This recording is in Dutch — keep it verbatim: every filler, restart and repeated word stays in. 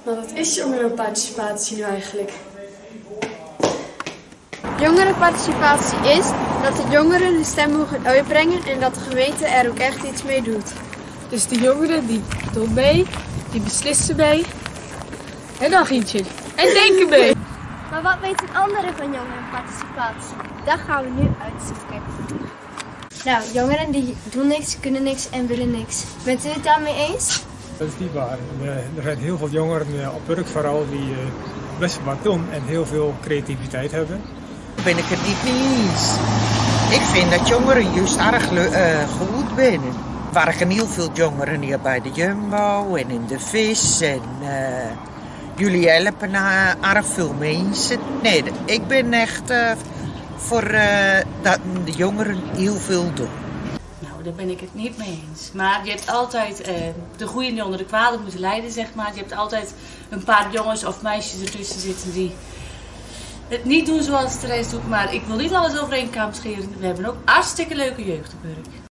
Maar wat is jongerenparticipatie nu eigenlijk? Jongerenparticipatie is dat de jongeren hun stem mogen uitbrengen en dat de gemeente er ook echt iets mee doet. Dus de jongeren die doen mee, die beslissen mee. En dan gietje. En denken mee. Maar wat weten anderen van jongerenparticipatie? Dat gaan we nu uitzoeken. Nou, jongeren die doen niks, kunnen niks en willen niks. Bent u het daarmee eens? Dat is niet waar. Er zijn heel veel jongeren op Urk vooral die best wat doen en heel veel creativiteit hebben. Daar ben ik het niet mee eens. Ik vind dat jongeren juist erg uh, goed zijn. Er waren heel veel jongeren hier bij de Jumbo en in de vis. En uh, jullie helpen uh, erg veel mensen. Nee, ik ben echt uh, voor uh, dat de jongeren heel veel doen. Nou, daar ben ik het niet mee eens. Maar je hebt altijd uh, de goede die onder de kwade moeten lijden, zeg maar. Je hebt altijd een paar jongens of meisjes ertussen zitten die het niet doen zoals de rest doet. Maar ik wil niet alles over één kam scheren. We hebben ook hartstikke leuke jeugd op Urk.